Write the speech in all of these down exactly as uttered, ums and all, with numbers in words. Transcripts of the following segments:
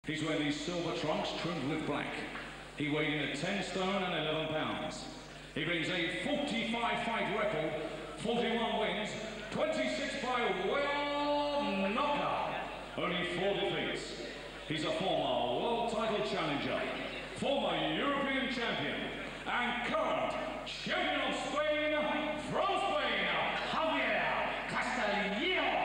He's wearing these silver trunks trimmed with black. He weighed in at ten stone and eleven pounds. He brings a forty-five fight record, forty-one wins, twenty-six by well knockout, only four defeats. He's a former world title challenger, former European champion, and current champion of Spain from Spain, Javier Castellano.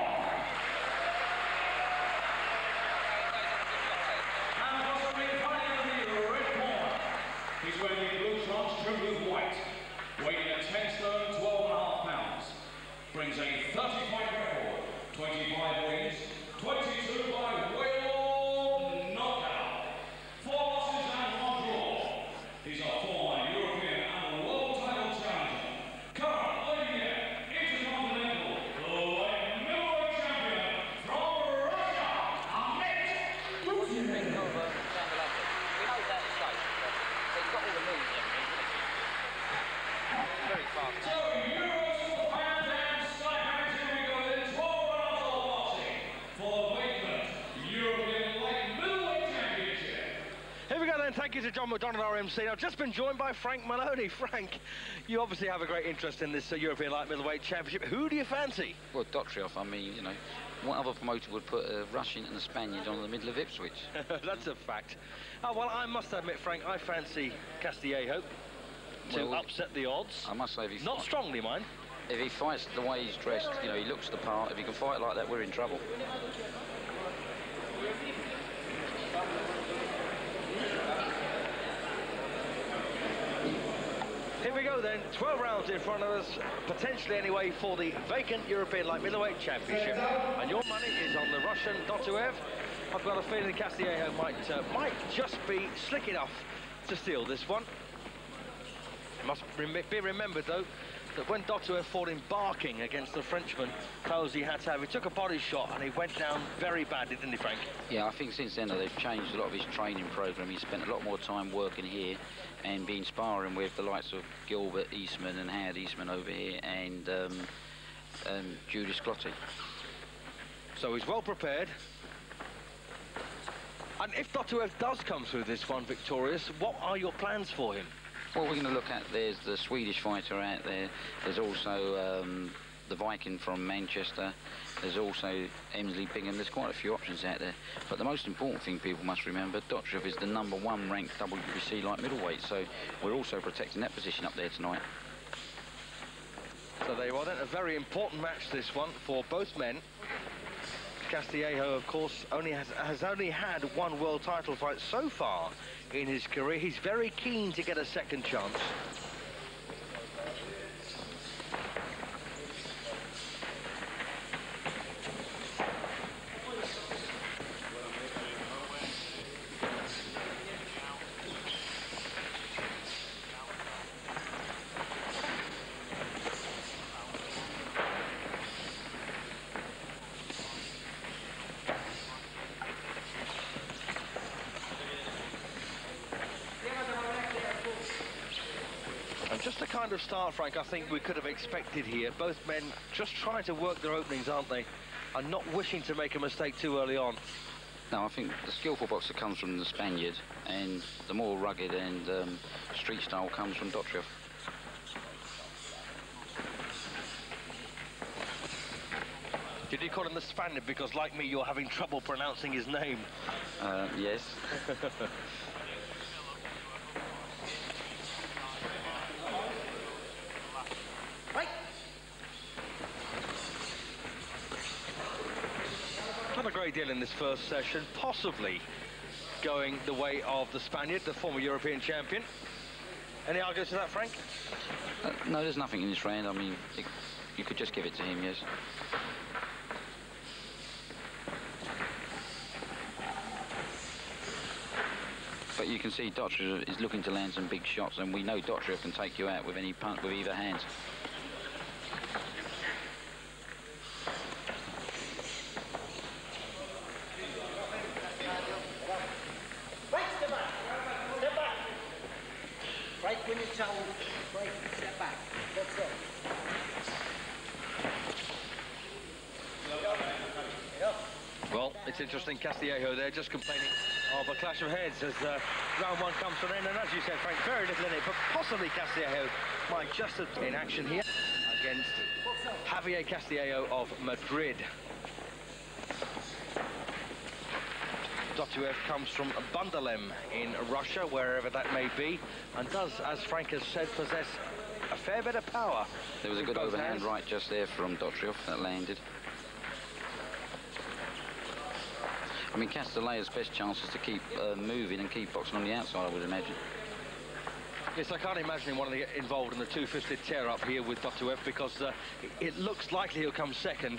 He's wearing the blue trunks trimmed with white, weighing at ten stone, twelve and a half pounds. Brings a thirty fight record, twenty-five wins, twenty-two by well knockout, four losses and one draw. He's a former European and world title challenger, current Olympian, intercontinental, light middleweight champion from Russia, Ahmed. Very fast. So, Euros for fans and Sky Here we go in twelve rounds of boxing for the vacant European Light Middleweight Championship. Here we go then, thank you to John McDonald, our M C. I've just been joined by Frank Maloney. Frank, you obviously have a great interest in this uh, European Light Middleweight Championship. Who do you fancy? Well, Dotriov, I mean, you know, what other promoter would put a Russian and a Spaniard on the middle of Ipswich? That's a fact. Oh, well, I must admit, Frank, I fancy Castillejo to Well, upset the odds. I must say, if he Not fight- strongly, mind. if he fights the way he's dressed, you know, he looks the part. If he can fight like that, we're in trouble. Here we go then, twelve rounds in front of us, potentially anyway, for the vacant European Light Middleweight Championship. And your money is on the Russian Dotiev. I've got a feeling Castillejo might, uh, might just be slick enough to steal this one. Must rem be remembered, though, that when Dotiev fought in Barking against the Frenchman, Cozy Hatav, he took a body shot and he went down very badly, didn't he, Frank? Yeah, I think since then uh, they've changed a lot of his training program. He's spent a lot more time working here and been sparring with the likes of Gilbert Eastman and Howard Eastman over here and um, um, Judas Clottey. So he's well prepared. And if Dotiev does come through this one victorious, what are your plans for him? What we're going to look at, there's the Swedish fighter out there. There's also um, the Viking from Manchester. There's also Emsley Bingham. There's quite a few options out there. But the most important thing people must remember, Dotiev is the number one ranked W B C light middleweight. So we're also protecting that position up there tonight. So there you are then, a very important match this one for both men. Castillejo, of course, only has, has only had one world title fight so far in his career. He's very keen to get a second chance. And just the kind of start, Frank, I think we could have expected here. Both men just trying to work their openings, aren't they? And not wishing to make a mistake too early on. No, I think the skillful boxer comes from the Spaniard, and the more rugged and um, street style comes from Dotiev. Did you call him the Spaniard because, like me, you're having trouble pronouncing his name? Uh, yes. Not a great deal in this first session, possibly going the way of the Spaniard, the former European champion. Any arguments to that, Frank? Uh, no, there's nothing in this round. I mean, it, you could just give it to him, yes. But you can see Dotiev is looking to land some big shots, and we know Dotiev can take you out with any punch with either hand. Right when you tell right, step back. That's it. Well, it's interesting, Castillejo there just complaining of a clash of heads as uh, round one comes to an end. And as you said, Frank, very little in it, but possibly Castillejo might just have in action here against Javier Castillejo of Madrid. Dotiev comes from Bundalem in Russia, wherever that may be, and does, as Frank has said, possess a fair bit of power. There was a good overhand right just there from Dotiev that landed. I mean, Castillejo's best chance is to keep uh, moving and keep boxing on the outside, I would imagine. Yes, I can't imagine him wanting to get involved in the two-fisted tear-up here with Dotiev, because uh, it looks likely he'll come second.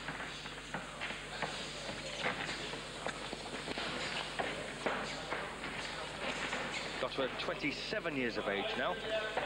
Dotiev, twenty-seven years of age now.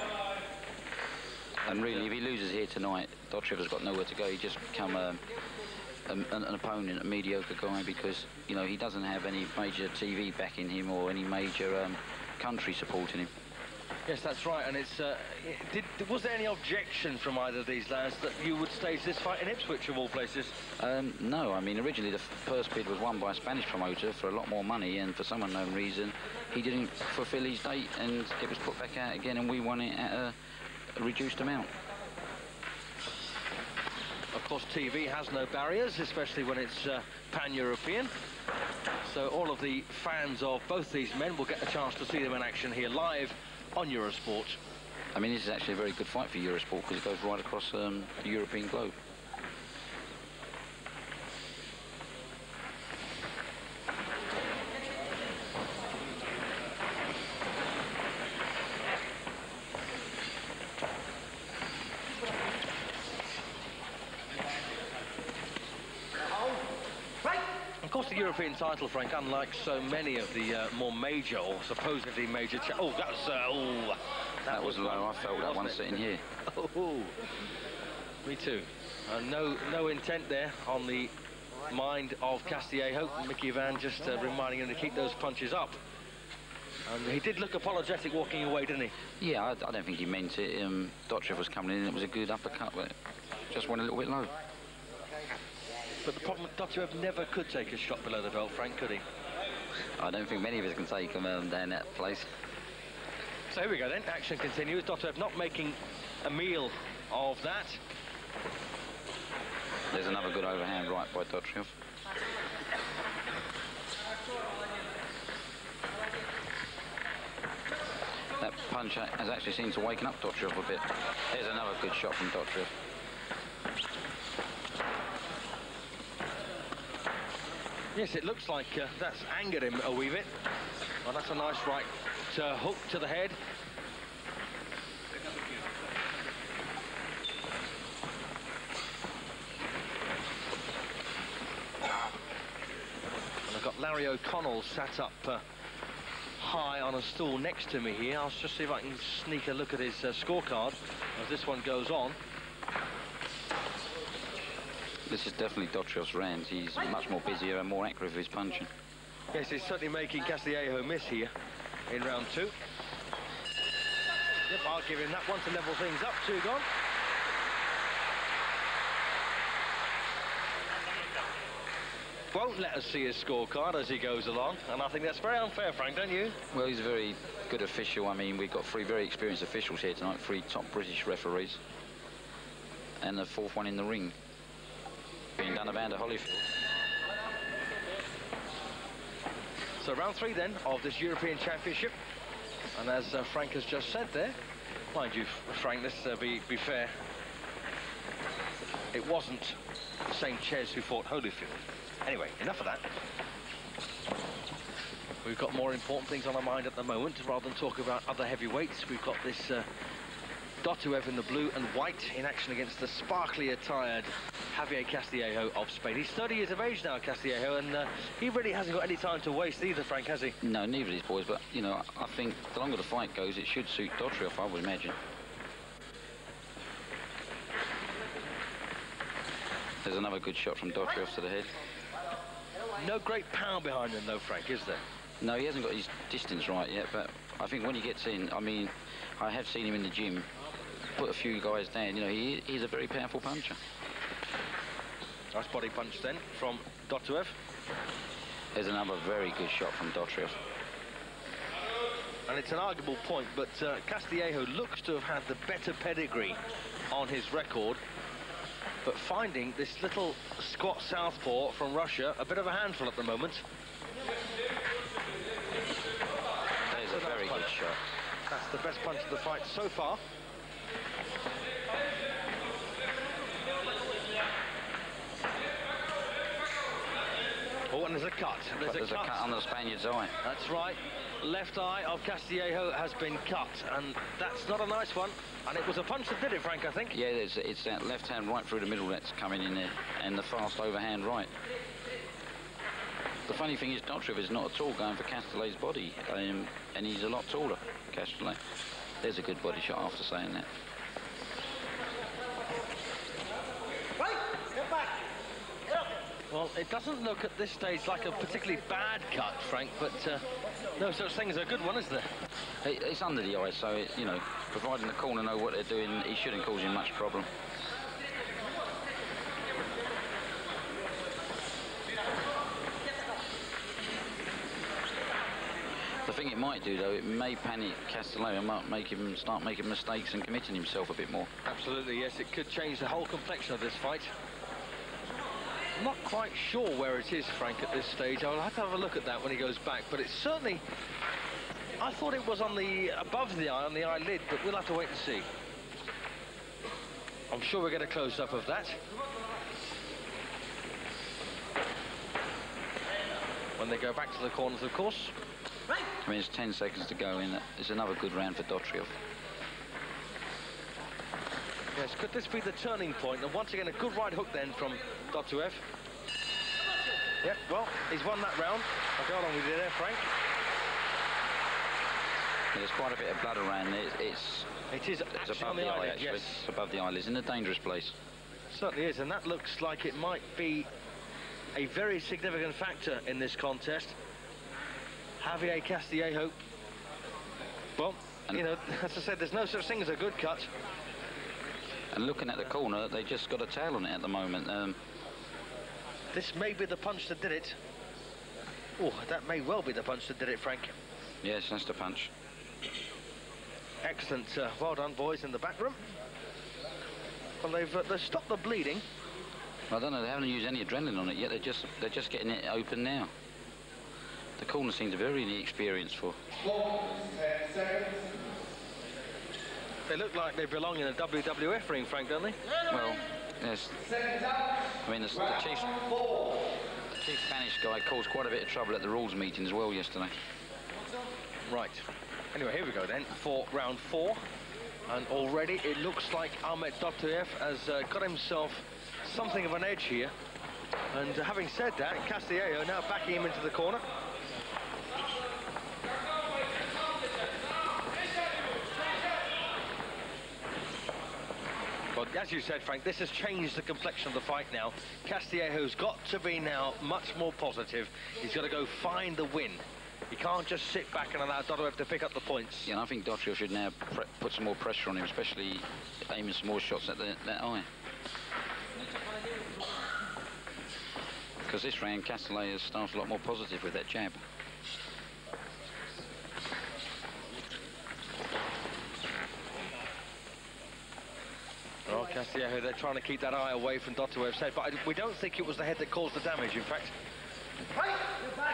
And really, if he loses here tonight, Dotiev has got nowhere to go. He just become um, an, an opponent, a mediocre guy, because, you know, he doesn't have any major T V backing him or any major um, country supporting him. Yes, that's right, and it's... Uh, did, was there any objection from either of these lads that you would stage this fight in Ipswich, of all places? Um, no, I mean, originally the first bid was won by a Spanish promoter for a lot more money, and for some unknown reason, he didn't fulfil his date, and it was put back out again, and we won it at a, a reduced amount. Of course, T V has no barriers, especially when it's uh, pan-European. So all of the fans of both these men will get a chance to see them in action here live on Eurosport. I mean, this is actually a very good fight for Eurosport, because it goes right across um, the European globe. Of course, the European title, Frank, unlike so many of the uh, more major or supposedly major... Cha oh, that's... Uh, oh, that, That was low. I felt that one it? sitting here. Oh, me too. Uh, no, no intent there on the mind of Castillejo. Mickey Van just uh, reminding him to keep those punches up. And he did look apologetic walking away, didn't he? Yeah, I, I don't think he meant it. Um, Dotiev was coming in, and it was a good uppercut, but it just went a little bit low. But the problem, Dotiev never could take a shot below the belt, Frank, could he? I don't think many of us can take him um, down that place. So here we go then, action continues. Dotiev not making a meal of that. There's another good overhand right by Dotiev. That punch has actually seemed to waken up Dotiev a bit. There's another good shot from Dotiev. Yes, it looks like uh, that's angered him a wee bit. Well, that's a nice right uh, hook to the head. And I've got Larry O'Connell sat up uh, high on a stool next to me here. I'll just see if I can sneak a look at his uh, scorecard as this one goes on. This is definitely Dotiev's round. He's much more busier and more accurate with his punching. Yes, he's certainly making Castillejo miss here in round two. Yep, I'll give him that one to level things up. Two gone. Won't let us see his scorecard as he goes along, and I think that's very unfair, Frank, don't you? Well, he's a very good official. I mean, we've got three very experienced officials here tonight, three top British referees, and the fourth one in the ring, being done about Holyfield. So round three then of this European Championship, and as uh, Frank has just said there, mind you, Frank, let's uh, be, be fair, it wasn't the same Ches who fought Holyfield. Anyway, enough of that. We've got more important things on our mind at the moment, rather than talk about other heavyweights. We've got this uh, Dotiev in the blue and white in action against the sparkly attired Javier Castillejo of Spain. He's thirty years of age now, Castillejo, and uh, he really hasn't got any time to waste either, Frank, has he? No, neither of these boys, but, you know, I think the longer the fight goes, it should suit Dotiev, I would imagine. There's another good shot from Dotiev to the head. No great power behind him, though, Frank, is there? No, he hasn't got his distance right yet, but I think when he gets in, I mean, I have seen him in the gym put a few guys down. You know, he, he's a very powerful puncher. Nice body punch then from Dotiev. There's another very good shot from Dotriev. And it's an arguable point, but uh, Castillejo looks to have had the better pedigree on his record. But finding this little squat southpaw from Russia a bit of a handful at the moment. That is a very good shot. That's the best punch of the fight so far. Oh, and there's a cut. There's, there's a, a cut. cut on the Spaniard's eye. That's right. Left eye of Castillejo has been cut, and that's not a nice one. And it was a punch that did it, Frank, I think. Yeah, it's, it's that left hand right through the middle that's coming in there, and the fast overhand right. The funny thing is, Dotriev is not at all going for Castellet's body, um, and he's a lot taller, Castellet. There's a good body shot after saying that. Right, get back. Get up. Well, it doesn't look at this stage like a particularly bad cut, Frank, but uh, no such thing as a good one, is there? It, it's under the eye, so, it, you know, providing the corner know what they're doing, he shouldn't cause him much problem. The thing it might do, though, it may panic Castillejo, might make him start making mistakes and committing himself a bit more. Absolutely, yes, it could change the whole complexion of this fight. I'm not quite sure where it is, Frank, at this stage. I'll have to have a look at that when he goes back, but it's certainly... I thought it was on the above the eye, on the eyelid, but we'll have to wait and see. I'm sure we'll get a close-up of that. When they go back to the corners, of course. I mean, it's ten seconds to go in. It's another good round for Dotriev. Yes, could this be the turning point? And once again, a good right hook then from Dotriev. Yep, well, he's won that round. I'll go along with you there, Frank. There's quite a bit of blood around there. It's, it is it's actually above on the, the eye, eyelid, actually. yes. It's above the eyelids, in a dangerous place. Certainly is, and that looks like it might be a very significant factor in this contest. Javier Castillejo. Well, and you know, as I said, there's no such thing as a good cut. And looking at the corner, they just got a tail on it at the moment. Um, this may be the punch that did it. Oh, that may well be the punch that did it, Frank. Yes, that's the punch. Excellent. Uh, well done, boys, in the back room. Well, they've, uh, they've stopped the bleeding. I don't know, they haven't used any adrenaline on it yet. They're just, they're just getting it open now. The corner seems very inexperienced for. They look like they belong in a W W F ring, Frank, don't they? Well, yes. I mean, the, the, chief, the chief Spanish guy caused quite a bit of trouble at the rules meeting as well yesterday. Right. Anyway, here we go then for round four. And already it looks like Ahmet Dotriev has uh, got himself something of an edge here. And uh, having said that, Castillejo now backing him into the corner. But as you said, Frank, this has changed the complexion of the fight now. Castillejo's got to be now much more positive. He's got to go find the win. He can't just sit back and allow Dotriev to pick up the points. Yeah, and I think Dotriev should now pre put some more pressure on him, especially aiming some more shots at the, that eye. Because this round, Castillejo starts a lot more positive with that jab. Well, Castillejo, they're trying to keep that eye away from Dotriev's head, but I, we don't think it was the head that caused the damage, in fact. Right, get back.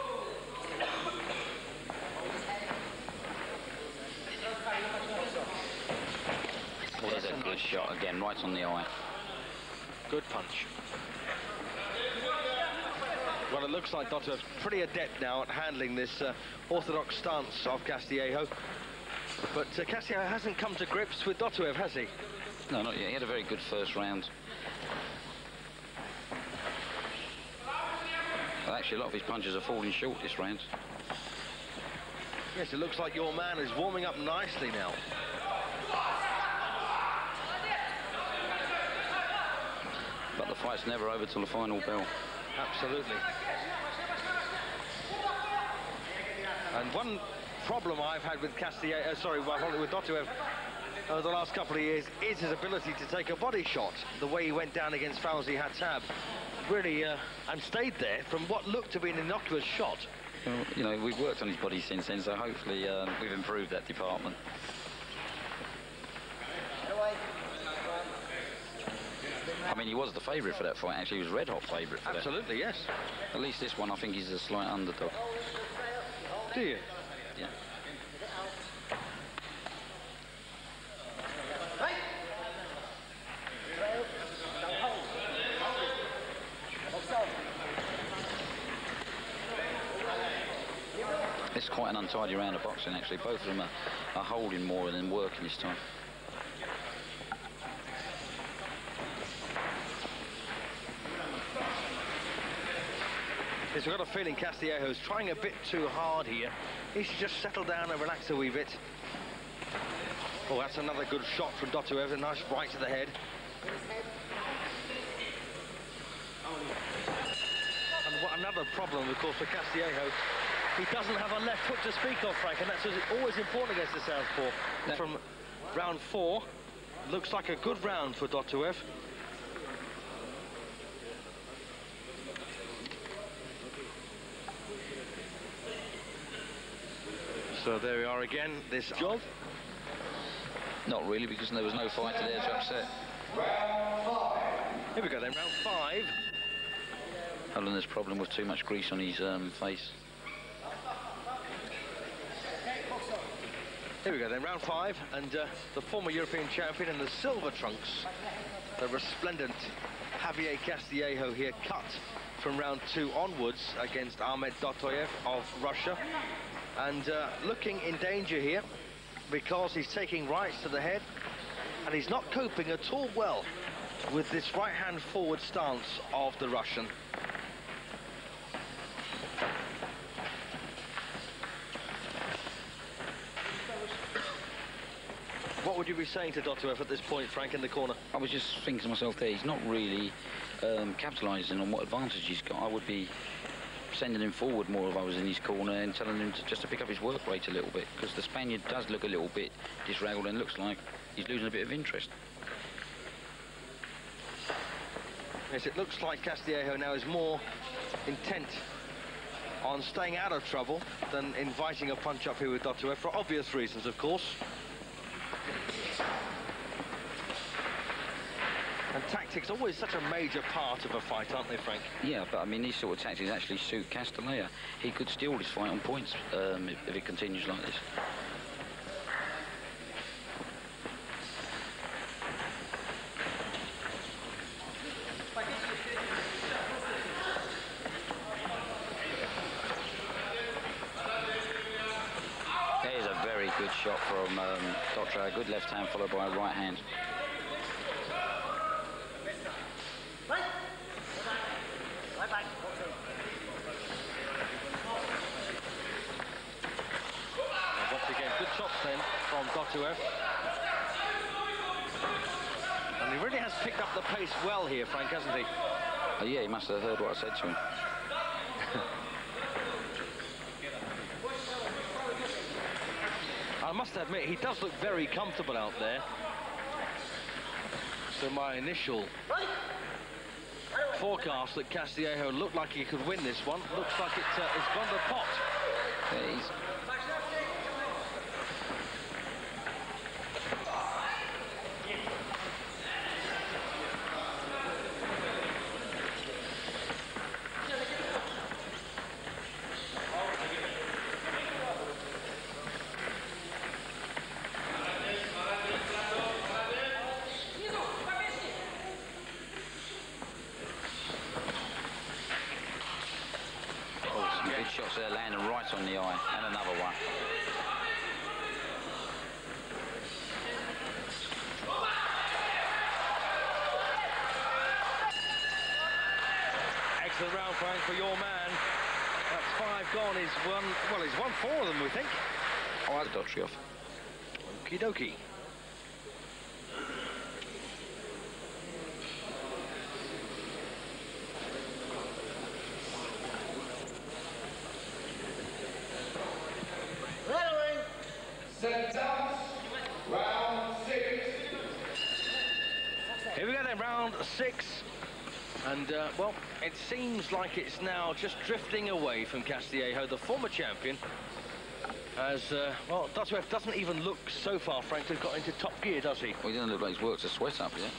There's a good shot again, right on the eye. Good punch. Well, it looks like Dotriev's pretty adept now at handling this uh, orthodox stance of Castillejo. But uh, Castillejo hasn't come to grips with Dotriev, has he? No, not yet. He had a very good first round. Well, actually, a lot of his punches are falling short this round. Yes, it looks like your man is warming up nicely now. But the fight's never over till the final bell. Absolutely. And one problem I've had with Castillejo, uh, sorry, with Dotriev over the last couple of years is his ability to take a body shot, the way he went down against Fauzi Hattab. really uh, and stayed there from what looked to be an innocuous shot. Well, you know, we've worked on his body since then, so hopefully uh, we've improved that department. I mean, he was the favourite for that fight, actually. He was red-hot favourite for Absolutely, that. yes. At least this one, I think he's a slight underdog. Do you? Yeah. It's quite an untidy round of boxing, actually. Both of them are, are holding more than working this time. Yes, we've got a feeling Castillejo's trying a bit too hard here. He should just settle down and relax a wee bit. Oh, that's another good shot from Dottoev. A nice right to the head. And what another problem, of course, for Castillejo, he doesn't have a left hook to speak of, Frank, and that's always important against the southpaw. No. From round four, looks like a good round for Dottoev. So there we are again, this job. Not really, because there was no fighter there to upset. Here we go then, round five. Hollander's problem with too much grease on his um, face. Here we go then, round five, and uh, the former European champion in the silver trunks, the resplendent Javier Castillejo here, cut from round two onwards against Ahmed Dottoev of Russia. And uh, looking in danger here because he's taking rights to the head and he's not coping at all well with this right-hand forward stance of the Russian. What would you be saying to Dottoev at this point, Frank, in the corner? I was just thinking to myself there, he's not really um, capitalising on what advantage he's got. I would be sending him forward more if I was in his corner and telling him to, just to pick up his work rate a little bit, because the Spaniard does look a little bit disraggled and looks like he's losing a bit of interest. Yes, it looks like Castillejo now is more intent on staying out of trouble than inviting a punch up here with Dottoev, for obvious reasons, of course. And tactics are always such a major part of a fight, aren't they, Frank? Yeah, but I mean, these sort of tactics actually suit Castillejo. He could steal this fight on points um, if, if it continues like this. There's a very good shot from um, Dottoev. Good left hand followed by a right hand. From Dottoev. And he really has picked up the pace well here, Frank, hasn't he? Oh, yeah, he must have heard what I said to him. I must admit, he does look very comfortable out there. So my initial forecast that Castillejo looked like he could win this one looks like it's, uh, it's gone to pot. Yeah, he's shots there landing right on the eye, and another one. Excellent round, Frank, for your man. That's five gone. He's won, well, he's won four of them, we think. Oh, that's Dottoev. Okie dokie. Here we go then, round six. And, uh, well, it seems like it's now just drifting away from Castillejo, the former champion. As, uh, well, Dottoev doesn't even look so far, Frank, to have got into top gear, does he? Well, he doesn't look like he's worked a sweat up yet.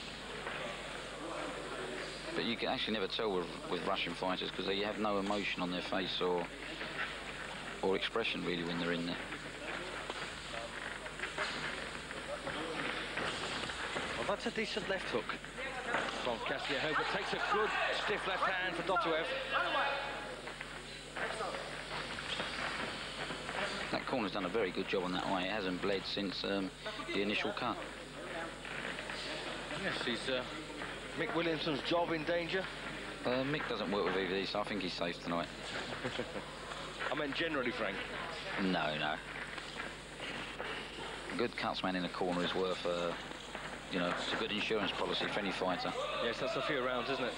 But you can actually never tell with, with Russian fighters because they have no emotion on their face or, or expression, really, when they're in there. Well, that's a decent left hook from Castillejo, but takes a good stiff left hand for Dottoev. That corner's done a very good job on that eye. It hasn't bled since um, the initial cut. Yes, he's uh, Mick Williamson's job in danger. Uh, Mick doesn't work with either of these, so I think he's safe tonight. I meant generally, Frank. No, no. A good cutsman in a corner is worth, uh, you know, it's a good insurance policy for any fighter. Yes, that's a few rounds, isn't it?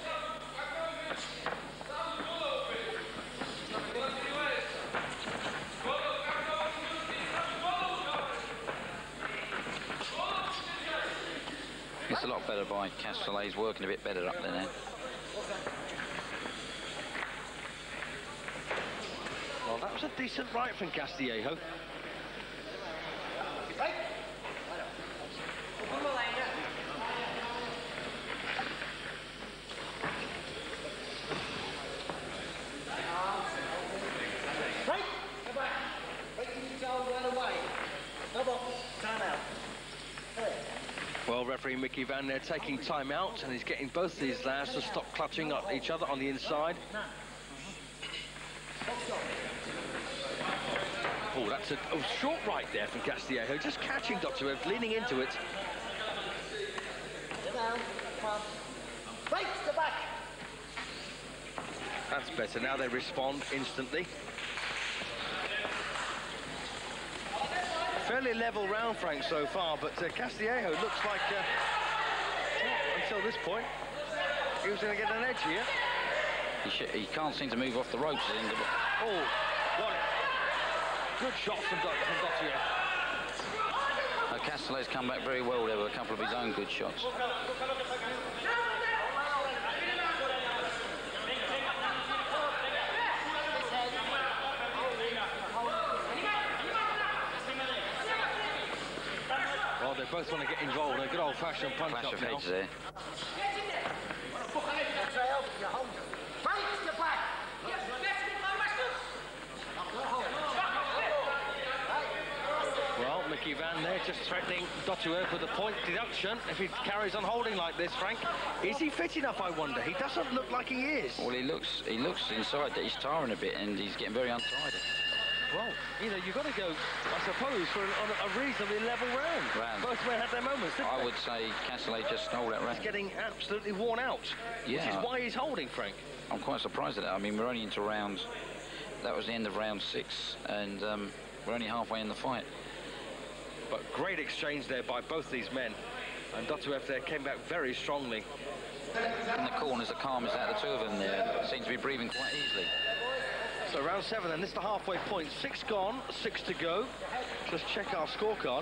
It's a lot better by Castellet. He's working a bit better up there now. Well, that was a decent right from Castillejo. Well, referee Mickey Van there taking time out, and he's getting both these lads to stop clutching at each other on the inside. Oh, that's a oh, short right there from Castillejo, just catching Dottoev, leaning into it. That's better. Now they respond instantly. Fairly level round, Frank, so far, but uh, Castillejo looks like, uh, well, until this point, he was going to get an edge here. He, sh he can't seem to move off the ropes at the end of it. Oh, got it. Good shot from, Dot from Dottoev. Uh, Castellet's come back very well there with a couple of his own good shots. Well, they both want to get involved in a good old-fashioned punch-up now. Clash of heads there. Well, Mickey Van there just threatening Dottoev with a point deduction if he carries on holding like this, Frank. Is he fit enough, I wonder? He doesn't look like he is. Well, he looks he looks inside that he's tiring a bit and he's getting very untidy. Well, you know, you've got to go, I suppose, for an, on a reasonably level round. round. Both men had their moments, didn't I they? would say Castellet just stole that round. He's getting absolutely worn out, Yeah. which is why he's holding, Frank. I'm quite surprised at that. I mean, we're only into round... That was the end of round six, and um, we're only halfway in the fight. But great exchange there by both these men. And Dottoev there came back very strongly. In the corners, the calmest out of the two of them there. Seem to be breathing quite easily. So round seven, and this is the halfway point. Six gone, six to go. Just check our scorecard.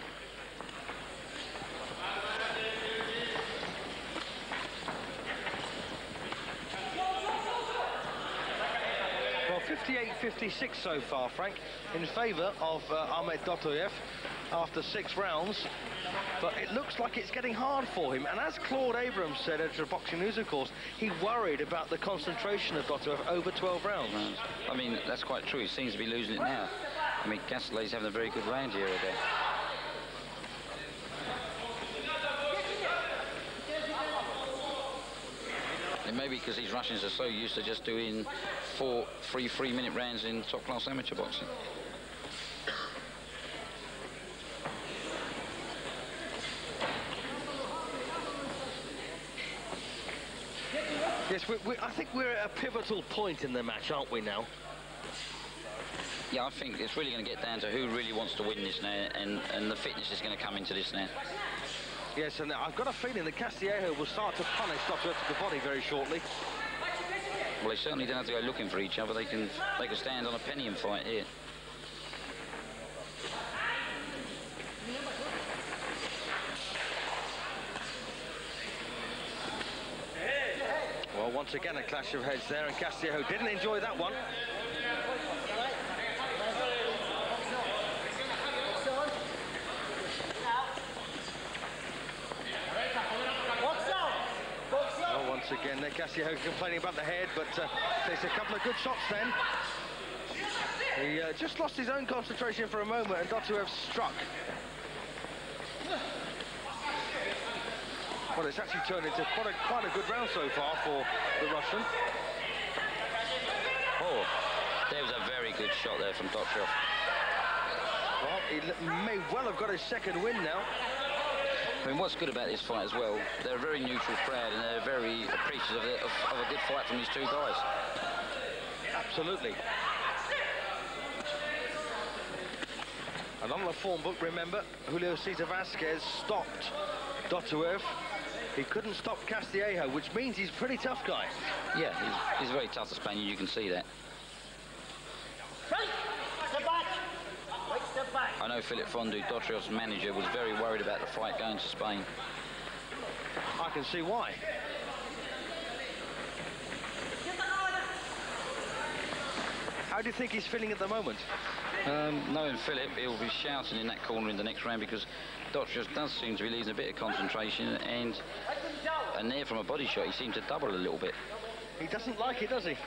Well, fifty-eight fifty-six so far, Frank, in favour of uh, Ahmed Dottoev after six rounds. But it looks like it's getting hard for him. And as Claude Abrams said at Boxing News, of course, he worried about the concentration of Dottoev over twelve rounds. I mean, that's quite true. He seems to be losing it now. I mean, Castellet's having a very good round here again. And maybe because these Russians are so used to just doing four, three, three-minute rounds in top-class amateur boxing. Yes, we, we, I think we're at a pivotal point in the match, aren't we now? Yeah, I think it's really going to get down to who really wants to win this now, and, and the fitness is going to come into this now. Yes, and I've got a feeling that Castillejo will start to punish Dottoev to the body very shortly. Well, they certainly don't have to go looking for each other. They can, they can stand on a penny and fight here. Well, Once again, a clash of heads there, and Castillejo didn't enjoy that one. Oh, once again, there, Castillejo complaining about the head, but uh, there's a couple of good shots then. He uh, just lost his own concentration for a moment, and Dotiev struck. Well, it's actually turned into quite a, quite a good round so far for the Russian. Oh, there was a very good shot there from Dotiev. Well, he may well have got his second win now. I mean, what's good about this fight as well, they're a very neutral crowd and they're very appreciative of, the, of, of a good fight from these two guys. Absolutely. And on the form book, remember, Julio Cesar Vasquez stopped Dotiev. He couldn't stop Castillejo, which means he's a pretty tough guy. Yeah, he's, he's very tough, the Spaniard, you can see that. I know Philip Fondue, Dotiev's manager, was very worried about the fight going to Spain. I can see why. How do you think he's feeling at the moment? Um, knowing Philip, he'll be shouting in that corner in the next round because Dotiev does seem to be losing a bit of concentration, and and there from a body shot he seemed to double a little bit. He doesn't like it, does he?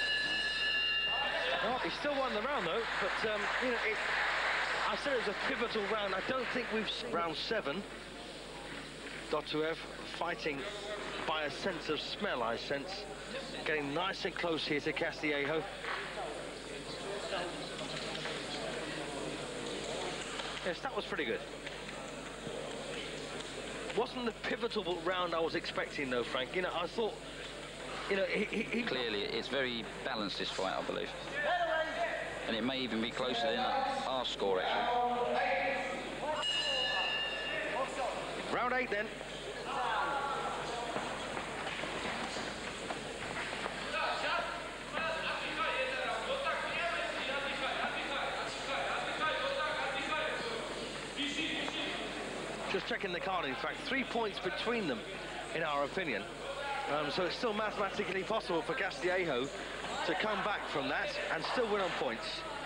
Well, he still won the round though, but um, you know, it, I said it was a pivotal round. I don't think we've seen round seven. Dotiev fighting by a sense of smell, I sense, getting nice and close here to Castillejo. Yes, that was pretty good. Wasn't the pivotal round I was expecting, though, Frank. You know, I thought, you know, he... he, he... Clearly, it's very balanced, this fight, I believe. And it may even be closer than our score, actually. Round eight, then. Just checking the card, in fact, three points between them, in our opinion. Um, so it's still mathematically possible for Castillejo to come back from that and still win on points.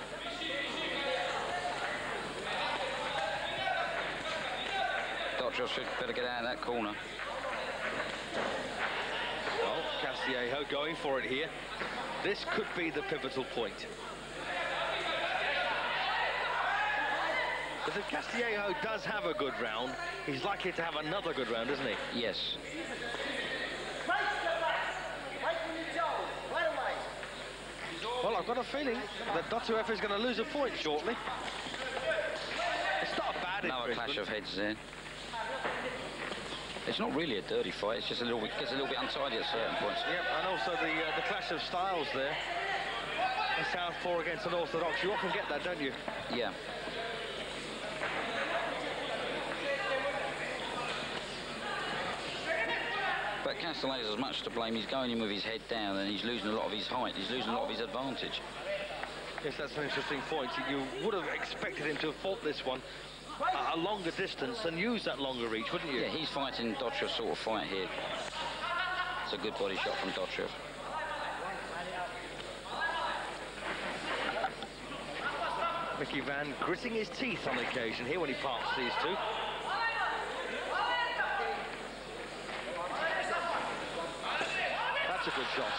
Dotiev should better get out of that corner. Well, Castillejo going for it here. This could be the pivotal point. But if Castillejo does have a good round, he's likely to have another good round, isn't he? Yes. Well, I've got a feeling that Dotiev is going to lose a point shortly. It's not a bad Another clash of heads there. It's not really a dirty fight, it's just a little bit, gets a little bit untidy at certain points. Yep, and also the, uh, the clash of styles there. A southpaw against an orthodox, you often get that, don't you? Yeah. But Castelletto's as much to blame. He's going in with his head down and he's losing a lot of his height. He's losing a lot of his advantage. Yes, that's an interesting point. You would have expected him to have fought this one at a longer distance and use that longer reach, wouldn't you? Yeah, he's fighting Dotiev sort of fight here. It's a good body shot from Dotiev. Mickey Vann gritting his teeth on occasion here when he parts these two. That's a good shot.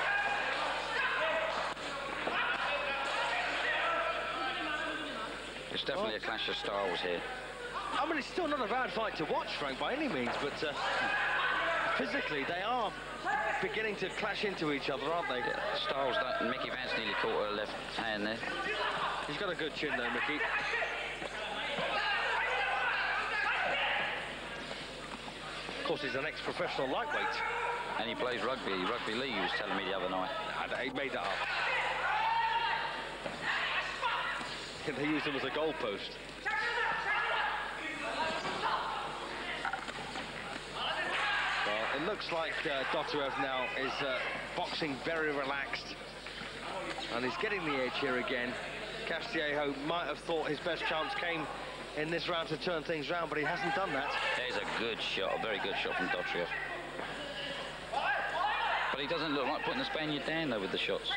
It's definitely a clash of styles here. I mean, it's still not a bad fight to watch, Frank, by any means, but uh, physically they are beginning to clash into each other, aren't they? Yeah, Styles, don't, Mickey Vann's nearly caught her left hand there. He's got a good chin, though, Mickey. Of course, he's an ex-professional lightweight. And he plays rugby, rugby league, he was telling me the other night. Nah, he made that up. They used him as a goalpost. Well, it looks like uh, Dotiev now is uh, boxing very relaxed. And he's getting the edge here again. Castillejo might have thought his best chance came in this round to turn things round, but he hasn't done that. There's a good shot, a very good shot from Dotiev. but he doesn't look like putting the Spaniard down though with the shots.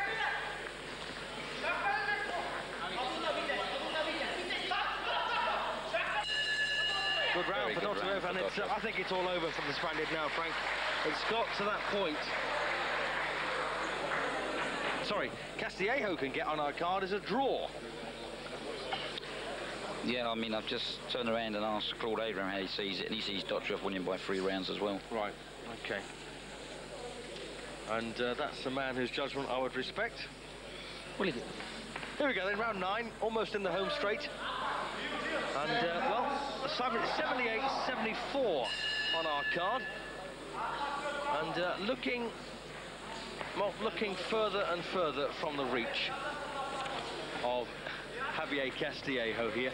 Good round for Dotterev, and it's, uh, I think it's all over from the Spaniard now, Frank. It's got to that point. Sorry, Castillejo can get on our card as a draw. Yeah, I mean, I've just turned around and asked Claude Abraham how he sees it, and he sees Dotterev winning by three rounds as well. Right, okay. And uh, that's the man whose judgment I would respect. Well, he did. Here we go then, round nine, almost in the home straight. And, uh, well, seventy-eight seventy-four on our card. And uh, looking, well, looking further and further from the reach of Javier Castillejo here.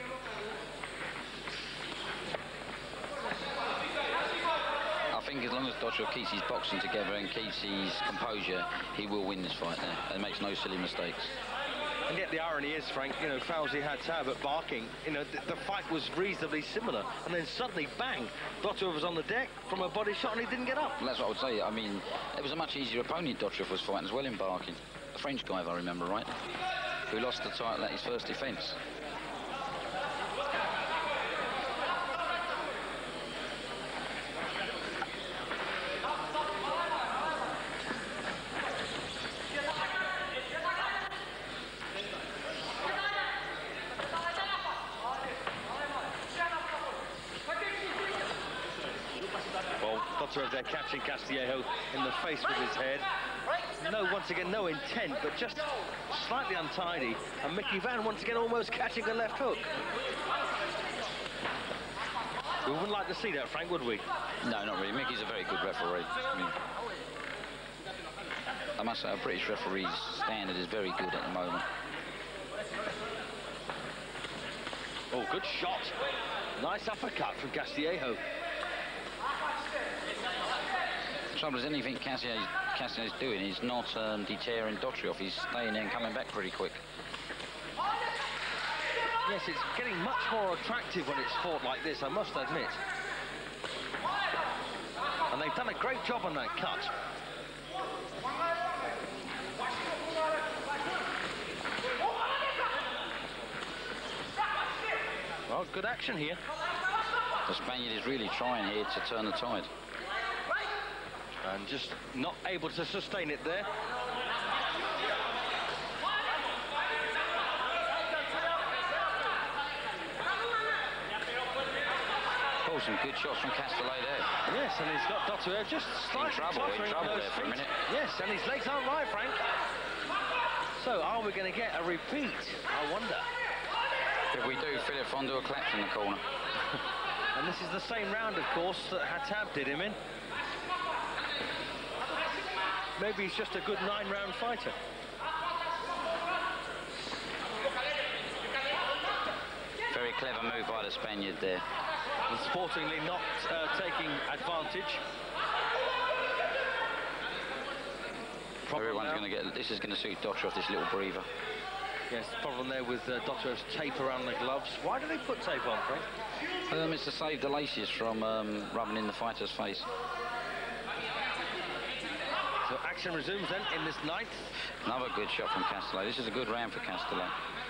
I think as long as Dotterev keeps his boxing together and keeps his composure, he will win this fight there, and makes no silly mistakes. And yet the irony is, Frank, you know, Fauzi Hattab at Barking, you know, th the fight was reasonably similar, and then suddenly, bang, Dotterev was on the deck from a body shot and he didn't get up. Well, that's what I would say. I mean, it was a much easier opponent Dotterev was fighting as well in Barking. A French guy, if I remember right, who lost the title at his first defence. They're catching Castillejo in the face with his head. No, once again, no intent, but just slightly untidy. And Mickey Vann once again almost catching a left hook. We wouldn't like to see that, Frank, would we? No, not really. Mickey's a very good referee. I mean, I must say, a British referee's standard is very good at the moment. Oh, good shot. Nice uppercut from Castillejo. The trouble is, anything Castillejo's doing is not um, deterring Dotterev. He's staying there and coming back pretty quick. Yes, it's getting much more attractive when it's fought like this, I must admit. And they've done a great job on that cut. Well, good action here. The Spaniard is really trying here to turn the tide. And just not able to sustain it there. Oh, some good shots from Castillejo there. Yes, and he's got Dotterev just slightly in trouble, in trouble there for a minute. Yes, and his legs aren't right, Frank. So, are we going to get a repeat? I wonder. If we do, Philip Fondo claps in the corner. And this is the same round, of course, that Hattab did him in. Maybe he's just a good nine-round fighter. Very clever move by the Spaniard there. And sportingly not uh, taking advantage. Everyone's going to get... This is going to suit Dotterev, this little breather. Yes, problem there with uh, Dotterev's tape around the gloves. Why do they put tape on, Frank? Um, it's to save the laces from um, rubbing in the fighter's face. So action resumes then in this ninth. Another good shot from Castillejo. This is a good round for Castillejo.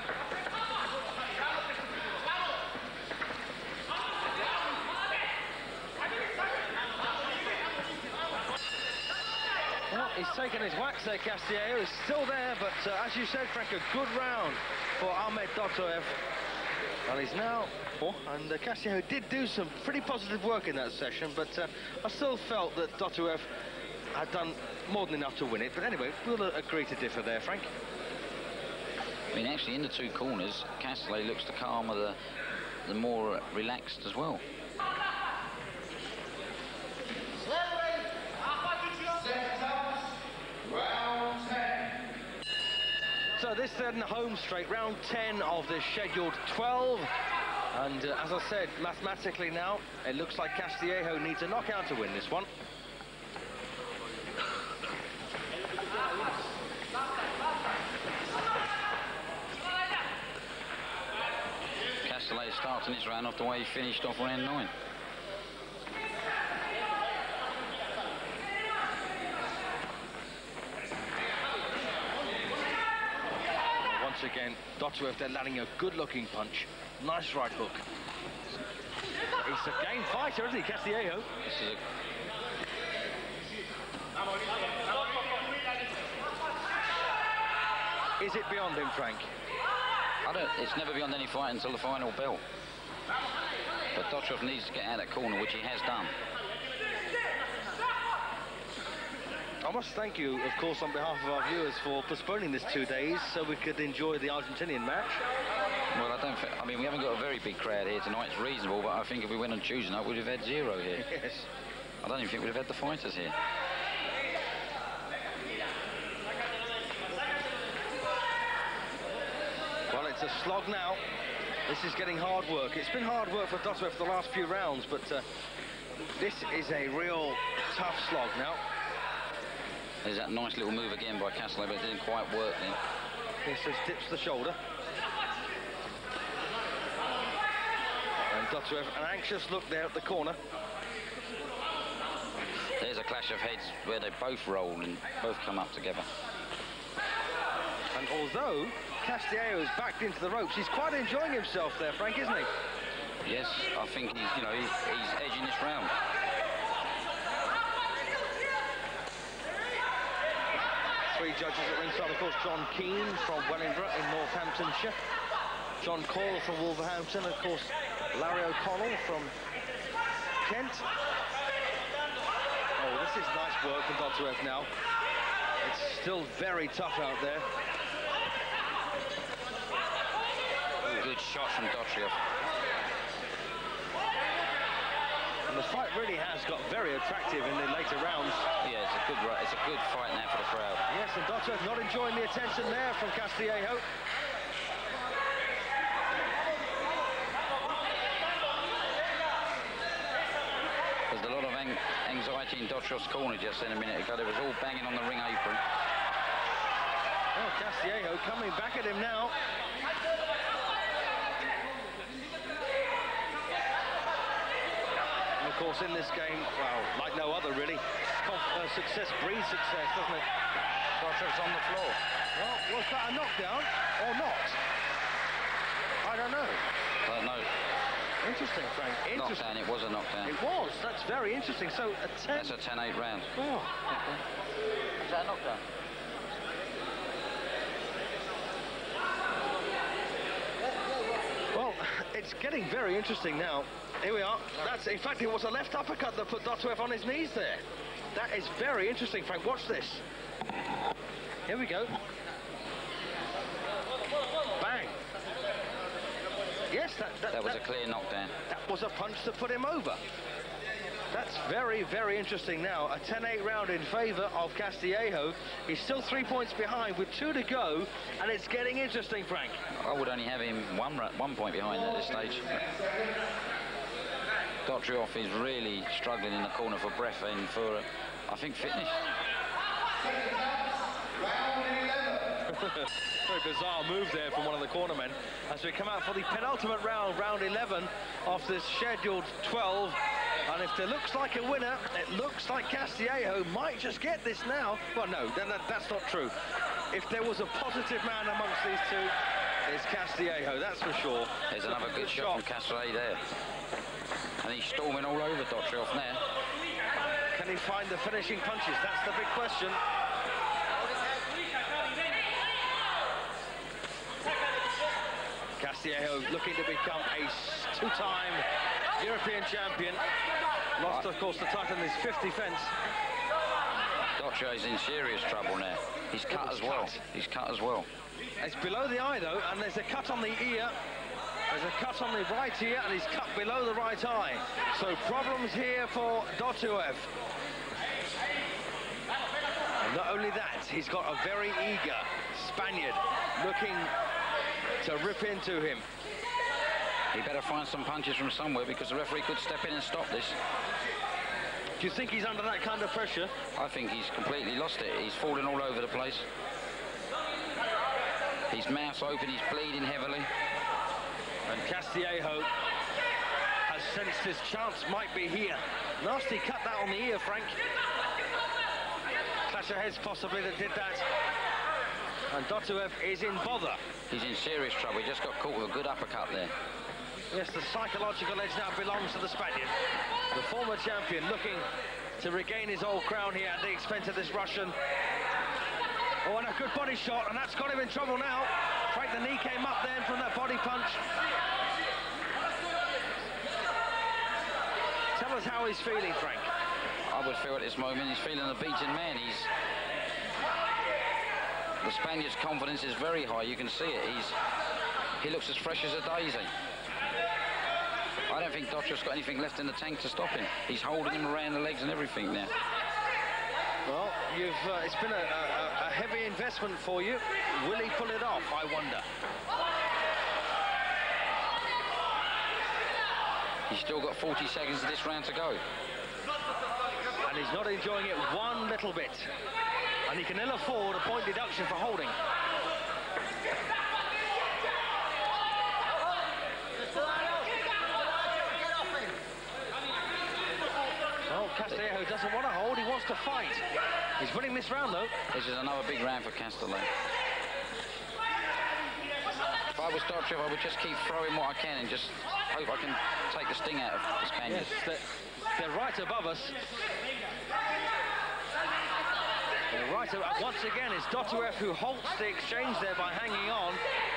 Well, he's taken his whacks there, Castillejo. He's still there, but uh, as you said, Frank, a good round for Ahmed Dotterev. And he's now... Oh, and uh, Castillejo did do some pretty positive work in that session, but uh, I still felt that Dotterev had done more than enough to win it. But anyway, we'll uh, agree to differ there, Frank. I mean, actually, in the two corners, Castillejo looks the calmer, the, the more uh, relaxed as well. So this then home straight, round ten of the scheduled twelve. And uh, as I said, mathematically now, it looks like Castillejo needs a knockout to win this one. Castillejo starting his round off the way he finished off round nine. again, Dotchev, they're landing a good-looking punch. Nice right hook. He's a game fighter, isn't he, Castillejo? This is a... Is it beyond him, Frank? I don't, it's never beyond any fight until the final bell. But Dotchev needs to get out of that corner, which he has done. I must thank you, of course, on behalf of our viewers for postponing this two days so we could enjoy the Argentinian match. Well, I don't think, I mean, we haven't got a very big crowd here tonight. It's reasonable, but I think if we went on Tuesday night, we'd have had zero here. Yes. I don't even think we'd have had the fighters here. Well, it's a slog now. This is getting hard work. It's been hard work for Dotchev for the last few rounds, but uh, this is a real tough slog now. There's that nice little move again by Castillejo, but it didn't quite work then. This just dips the shoulder. And Dotchev, an anxious look there at the corner. There's a clash of heads where they both roll and both come up together. And although Castillejo is backed into the ropes, he's quite enjoying himself there, Frank, isn't he? Yes, I think he's, you know, he's, he's edging this round. Three judges at ringside, of course, John Keane from Wellingborough in Northamptonshire, John Coyle from Wolverhampton, of course, Larry O'Connell from Kent. Oh, this is nice work from Dotchev now. It's still very tough out there. Good shot from Dotchev. And the fight really has got very attractive in the later rounds. Yeah, it's a good, it's a good fight now for the crowd. Yes, and Dotchev not enjoying the attention there from Castillejo. There's a lot of ang anxiety in Dotchev's corner just then a minute ago. It was all banging on the ring apron. Oh, Castillejo coming back at him now. And of course, in this game, well, like no other really, uh, success breeds success, doesn't it? Dotchev's on the floor. Well, was that a knockdown or not? I don't know. I don't know. Interesting, Frank. Interesting. Knockdown, it was a knockdown. It was. That's very interesting. So a ten. That's a ten eight round. Oh. Is that a knockdown? Well, it's getting very interesting now. Here we are. That's, in fact, it was a left uppercut that put Dotchev on his knees there. That is very interesting, Frank. Watch this. Here we go. Bang. Yes, that... That, That was that, a clear knockdown. that was a punch to put him over. That's very, very interesting now. A ten eight round in favour of Castillejo. He's still three points behind with two to go, and it's getting interesting, Frank. I would only have him one one point behind at this stage. Dotchev is really struggling in the corner for breath and for, uh, I think, fitness. Very bizarre move there from one of the cornermen as we come out for the penultimate round, round eleven of this scheduled twelve. And if there looks like a winner, it looks like Castillejo might just get this now. Well, no, then that, that's not true. If there was a positive man amongst these two, it's Castillejo, that's for sure. There's another good shot from Castillejo there. And he's storming all over Dotchev now. Can he find the finishing punches? That's the big question. Castillejo looking to become a two-time European champion. Lost, of course, the title in his fifth defence. Dotchev is in serious trouble now. He's cut as well. cut. He's cut as well. It's below the eye, though, and there's a cut on the ear. There's a cut on the right ear, and he's cut below the right eye. So problems here for Dotchev. And not only that, he's got a very eager Spaniard looking to rip into him. He better find some punches from somewhere because the referee could step in and stop this. Do you think he's under that kind of pressure? I think he's completely lost it. He's falling all over the place. His mouth's open, he's bleeding heavily. And Castillejo has sensed his chance might be here. Nasty cut that on the ear, Frank. Clash of heads possibly that did that. And Dotiev is in bother. He's in serious trouble. He just got caught with a good uppercut there. Yes, the psychological edge now belongs to the Spaniard. The former champion looking to regain his old crown here at the expense of this Russian. Oh, and a good body shot, and that's got him in trouble now. Frank, the knee came up then from that body punch. Tell us how he's feeling, Frank. I would feel at this moment he's feeling a beaten man. He's the Spaniard's confidence is very high. You can see it. He's he looks as fresh as a daisy. I don't think Dotiev's got anything left in the tank to stop him. He's holding him around the legs and everything now. Well, you've uh, it's been a, a, a heavy investment for you. Will he pull it off, I wonder? He's still got forty seconds of this round to go. And he's not enjoying it one little bit. And he can ill afford a point deduction for holding. Oh, Castillejo doesn't want to hold, he wants to fight. He's winning this round, though. This is another big round for Castillejo. If I was Dotiev, I would just keep throwing what I can and just hope I can take the sting out of the Spaniards. Yes, they're, they're right above us. They're right above. Once again, it's Dotiev who halts the exchange there by hanging on.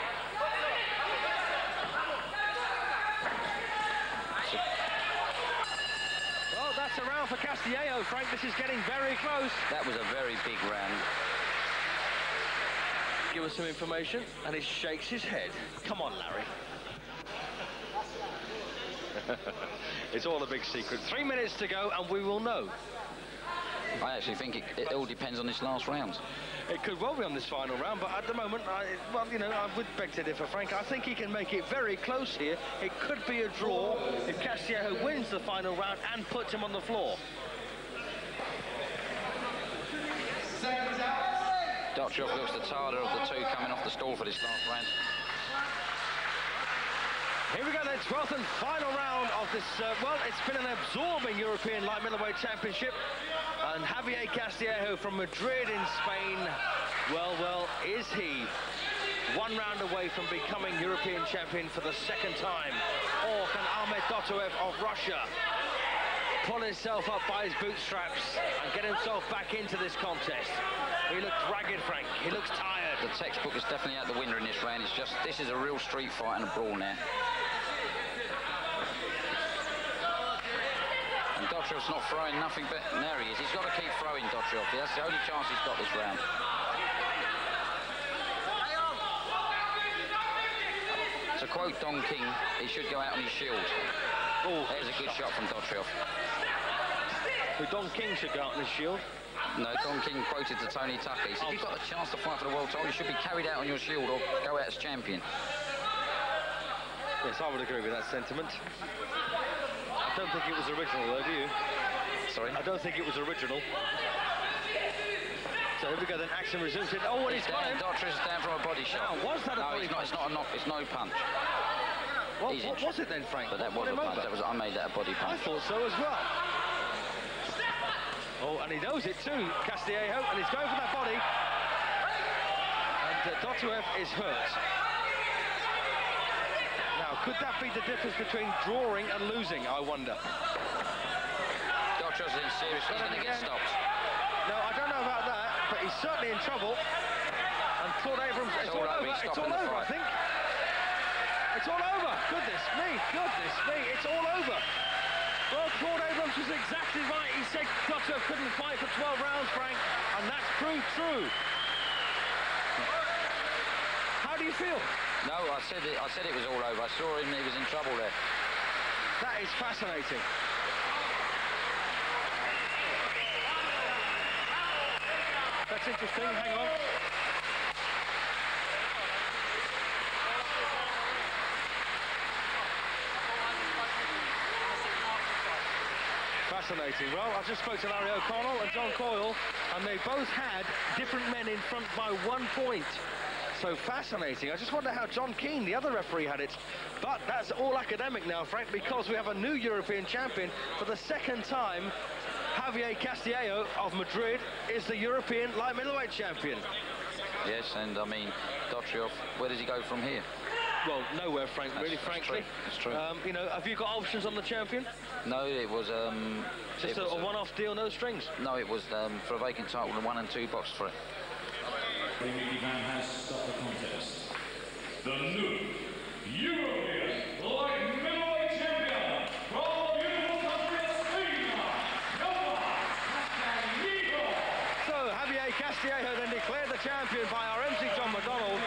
Well, that's a round for Castillejo, Frank. This is getting very close. That was a very big round. Give us some information, and he shakes his head. Come on, Larry. It's all a big secret. Three minutes to go, and we will know. I actually think it, it all depends on this last round. It could well be on this final round, but at the moment, I, well, you know, I would beg to differ, Frank. I think he can make it very close here. It could be a draw if Castillejo wins the final round and puts him on the floor. Dotiev looks the tarder of the two coming off the stall for this last round. Here we go then, twelfth and final round of this, uh, well, it's been an absorbing European light middleweight championship. And Javier Castillejo from Madrid in Spain, well, well, is he one round away from becoming European champion for the second time? Or can Ahmed Dotiev of Russia pull himself up by his bootstraps and get himself back into this contest? He looks ragged, Frank. He looks tired. The textbook is definitely out the window in this round. It's just, this is a real street fight and a brawl now. And Dotiev's not throwing nothing but... There he is. He's got to keep throwing, Dotiev. That's the only chance he's got this round. To quote Don King, he should go out on his shield. Oh, there's a good shot from Dotiev. So Don King should go out on his shield? No, Don King quoted to Tony Tucker. He said, if you've got the chance to fight for the world title, you should be carried out on your shield or go out as champion. Yes, I would agree with that sentiment. I don't think it was original, though, do you? Sorry? I don't think it was original. So here we go, then action resumes. It. Oh, and he's, he's got him. Dotiev's down from a body shot. Now, was that a no, body it's not, it's not a knock. It's no punch. Well, what was it then, Frank? But that was a punch. That was, I made that a body punch. I thought so as well. Oh, and he knows it too, Castillejo, and he's going for that body. And uh, Dotiev is hurt. Now, could that be the difference between drawing and losing, I wonder? Dotiev's in serious, he's going to get stopped. No, I don't know about that, but he's certainly in trouble. And Claude Abrams, it's, it's all, all over, it's all over, I think. It's all over, goodness me, goodness me, it's all over. Well, Claude Abrams was exactly right. He said Dotiev couldn't fight for twelve rounds, Frank, and that's proved true. How do you feel? No, I said it. I said it was all over. I saw him. He was in trouble there. That is fascinating. That's interesting. Hang on. Fascinating. Well, I just spoke to Larry O'Connell and John Coyle, and they both had different men in front by one point. So fascinating. I just wonder how John Keane, the other referee, had it. But that's all academic now, Frank, because we have a new European champion for the second time. Javier Castillejo of Madrid is the European light middleweight champion. Yes, and I mean, Dimitrov, where does he go from here? Well, nowhere, Frank, That's- really, that's frankly. true, that's true. Um, you know, have you got options on the champion? No, it was... Um, Just it a, was a one-off deal, no strings? No, it was um, for a vacant title and one and two boxed for it. Mickey Van has stopped the contest. The new European light middleweight champion from the beautiful country of Spain, Nova Castañedo. So, Javier Castillejo then declared the champion by our M C John McDonald.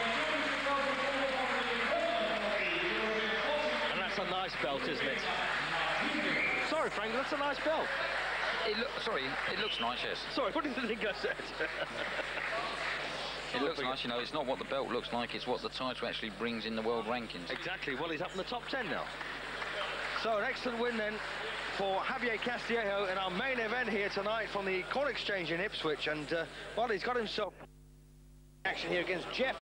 And that's a nice belt, isn't it? Sorry, Frank, that's a nice belt. It look, sorry, it looks nice, yes. Sorry, what did you think I said? It looks nice, you know, it's not what the belt looks like, it's what the title actually brings in the world rankings. Exactly, well, he's up in the top ten now. So, an excellent win then for Javier Castillejo in our main event here tonight from the Corn Exchange in Ipswich. And, uh, well, he's got himself action here against Jeff